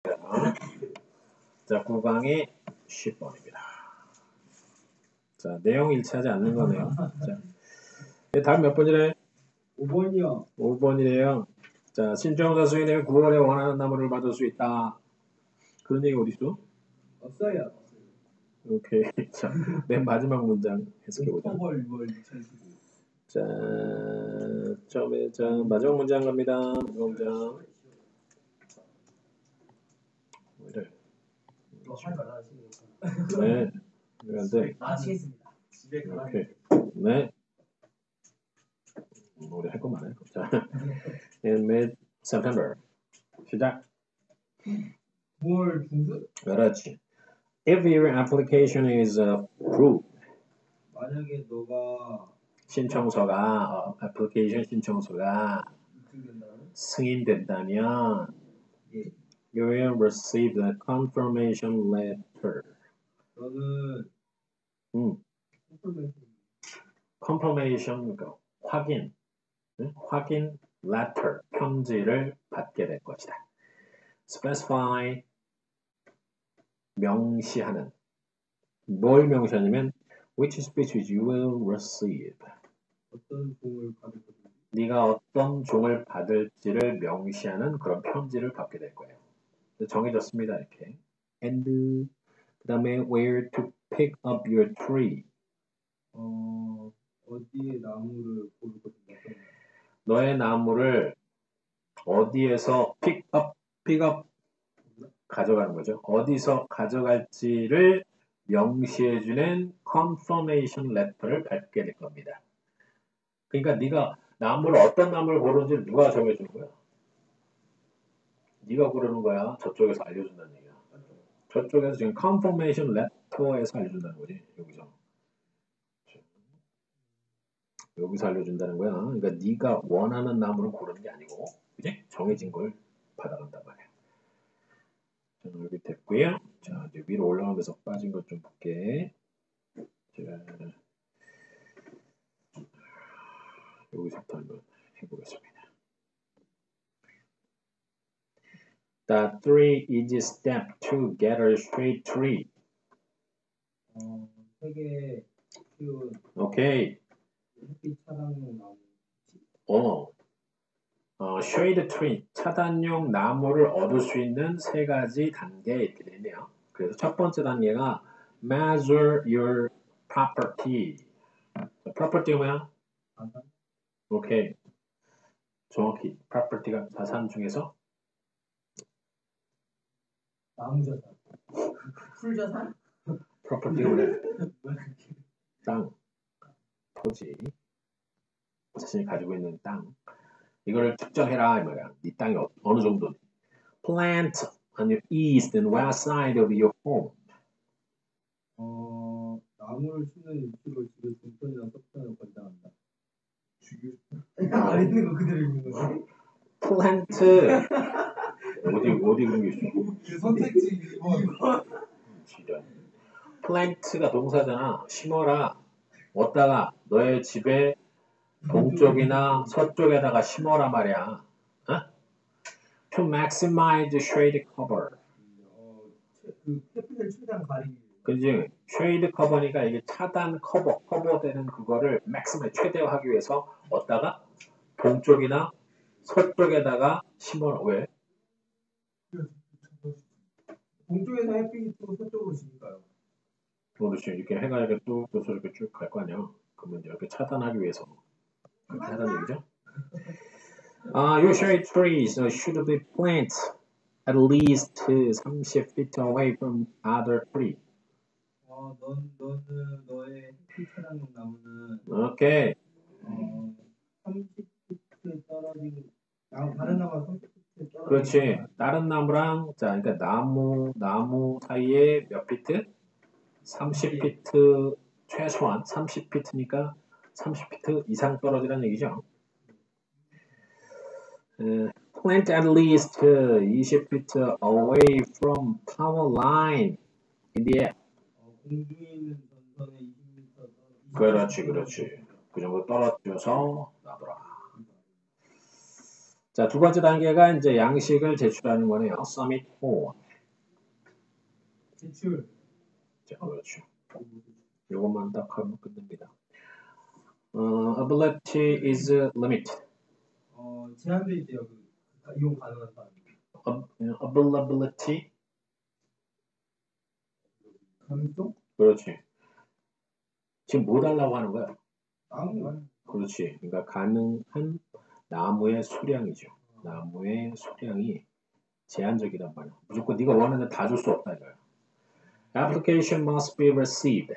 자, 9강이 10번입니다. 자, 내용 일치하지 않는 거네요. 자, 다음 몇 번이래? 5번이요. 5번이래요. 자, 신청자 수인의 9월에 원하는 나무를 받을 수 있다. 그런 얘기 어디 있어? 없어요. 오케이. 자, 맨 마지막 문장 해석해보자. 5월 6월 2015. 자, 처음에 자 마지막 문장 갑니다. 마지막 문장. 이래. 이거 하지 말라 하시는 네. 왜 안 돼? 마치겠습니다. 집에 가라. 오케이. 네. 우리 할 것만 해. 자, in mid-September. 시작. 9월 중순? 그렇지. If your application is approved. 만약에 너가 신청서가 애플리케이션 신청서가 입증된다면? 승인된다면 예. you will receive a confirmation letter. 너는 confirmation 그러니까 확인, 확인 letter 편지를 받게 될 것이다. specify 명시하는 뭘 명시하냐면 which speech you will receive. 어떤 종을 받을 것인지. 네가 어떤 종을 받을지를 명시하는 그런 편지를 받게 될 거예요. 정해졌습니다. 이렇게. And 그 다음에 where to pick up your tree. 어디에 나무를 고를 것인가. 너의 나무를 어디에서 pick up 가져가는 거죠. 어디서 가져갈지를 명시해주는 confirmation letter를 받게 될 겁니다. 그러니까 네가 나무를 어떤 나무를 고르는지 누가 정해주는 거야? 네가 고르는 거야. 저쪽에서 알려준다는 얘기야. 저쪽에서 지금 confirmation letter에서 알려준다는 거지. 여기서 알려준다는 거야. 그러니까 네가 원하는 나무를 고르는 게 아니고, 그지? 정해진 걸 받아간단 말이야. 자, 여기 됐고요. 자, 이제 위로 올라가면서 빠진 것 좀 볼게. 자, 여기서부터 한번 해보겠습니다. The 3 easy step to get a straight tree. 세계 쉬운 오케이. 햇빛 차단용 나무. shade tree, 차단용 나무를 얻을 수 있는 세 가지 단계 이렇게 되네요. 그래서 첫 번째 단계가 measure your property. property가 뭐야? 자산? 오케이. 정확히 property가 자산 중에서 나무 자산. 풀 자산? property가 뭐야? 땅, 토지, 자신이 가지고 있는 땅. 이걸 측정해라 이 말이야. 네 땅이 어느 정도. Plant on the east and west side of your home. 나무를 심는 위치로 집의 동편이나 서편을 권장한다. 안 있는 거 그대로 있는 거지? Plant 어디 그런 게 있어? 그 선택지 2번. 지랄. Plant가 동사잖아. 심어라. 어디다가 너의 집의 동쪽이나 서쪽에다가 심어라 말이야. To maximize the shade cover. 그 햇빛을 최대한 가리기. 그지? shade cover니까 이게 차단 커버되는 그거를 maximize 최대화하기 위해서 어디다가 동쪽이나 서쪽에다가 심어라. 왜? 동쪽에서 햇빛이 또 서쪽으로 지니까요. 그렇지. 이렇게 해가 이렇게 뚝 떠서 이렇게 쭉 갈 거 아니야. 그러면 이렇게 차단하기 위해서 그렇게 하라는 얘기죠. Your shade trees should be planted at least 30 feet away from other trees. 너는 너의 햇빛 차단용 나무는 오케이. 30피트에 떨어진 다른 나무가 30피트에 떨어진. 그렇지. 다른 나무랑 자, 그러니까 나무 사이에 몇 피트? 30피트 최소한 30피트니까 30피트 이상 떨어지라는 얘기죠. Plant at least 20feet away from power line in the air. 공중에 있는 전선에 20m 그렇지. 그 정도 떨어져서 놔둬라. 자, 두 번째 단계가 이제 양식을 제출하는 거네요. Submit form. 제출. 자, 그렇죠. 요것만 딱 하면 끝납니다. Ability is limit. 제한돼 있대요. 이용 가능한 사람. Availability. 가능성? 그렇지. 지금 뭐 달라고 하는 거야? 나무. 그렇지. 그러니까 가능한 나무의 수량이죠. 나무의 수량이 제한적이란 말이야. 무조건 네가 원하는 다 줄 수 없다 이거야. Application must be received.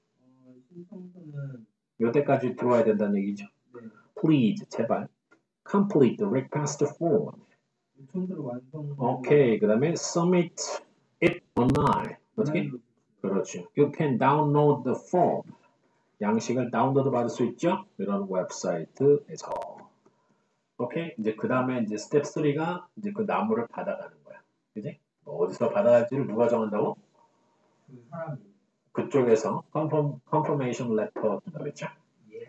신청서는 요때까지 들어와야 된다는 얘기죠. 네. Please, 제발. Complete the request form. 요청서를 완성. 오케이. 그 다음에 submit it online. 어떻게? 그렇죠. You can download the form. 양식을 다운로드 받을 수 있죠? 이런 웹사이트에서. 오케이? 이제 그 다음에 이제 스텝 3가 이제 그 나무를 받아가는 거야. 그지? 어디서 받아갈지를 누가 정한다고? 그 사람이. 그쪽에서 confirmation letter 준다고 했죠? 예.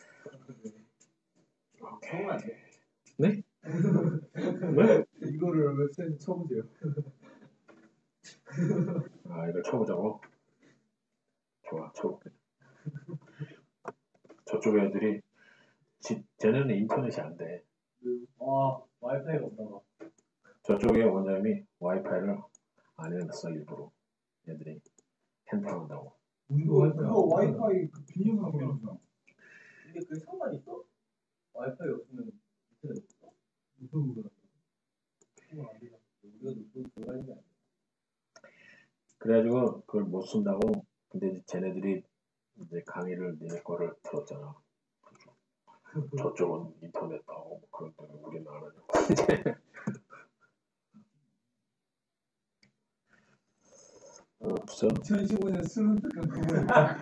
오케이. 네? 네? 이거를 웹사이트 쳐보세요. 아, 이걸 쳐보자고? 좋아, 쳐볼게. 저쪽 애들이 쟤네는 인터넷이 안 돼. 와이파이가 없나 봐. 저쪽에 원장님이 와이파이를 안 해놨어 일부러. 애들이 핸드폰한다고. 그거 와이파이 비용 상관없어. 근데 그게 상관 있어? 와이파이 없으면 인터넷 없어? 무슨 거야? 그건 안 되잖아. 우리가 노트북 들어가는 게 아니야. 그래가지고 그걸 못 쓴다고. 근데 이제 쟤네들이 이제 강의를 니네 거를 들었잖아. 저쪽은 인터넷하고 뭐 그런 데는 우리는 안 하냐고. 없어? 2015년 수능 특강 그거야.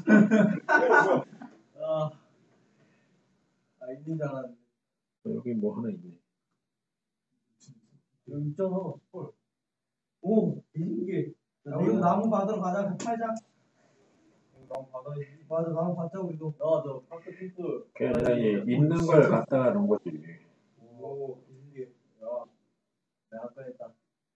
있는 줄 알았는데. 여기 뭐 하나 있네. 여기 있잖아. 헐. 오, 이게. 우리 나무 받으러 가자. 팔자. 나무 받아야지. 맞아, 나무 받자 우리도. 저 파크 핑크. 그냥 내가 있는 걸 갖다가 놓은 거지. 오, 이게. 야, 내가 아까 했다.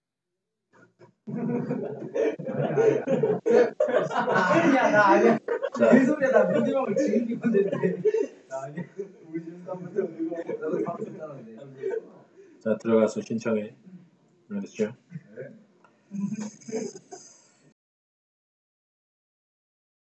아니야, 나 아니야. 개소리야, 나 민지방을 지금 입었는데. 나 아니야. 우리 집 사람한테 이거 나도 밥 줬다는데. 자, 들어가서 신청해. 알겠죠? 네.